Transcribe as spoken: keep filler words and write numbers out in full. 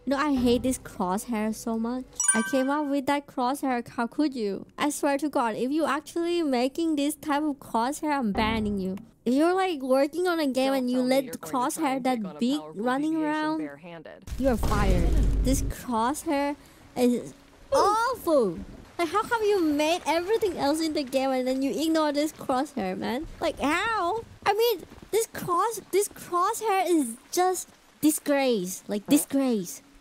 No, I hate this crosshair so much. I came up with that crosshair. How could you? I swear to God, if you actually making this type of crosshair, I'm banning you. If you're like working on a game Don't and you tell me let you're the going to try crosshair and take on that a big powerful running deviation around, barehanded. you're fired. This crosshair is awful. Like, how come you made everything else in the game and then you ignore this crosshair, man? Like, how? I mean, this cross, this crosshair is just disgrace. Like, disgrace.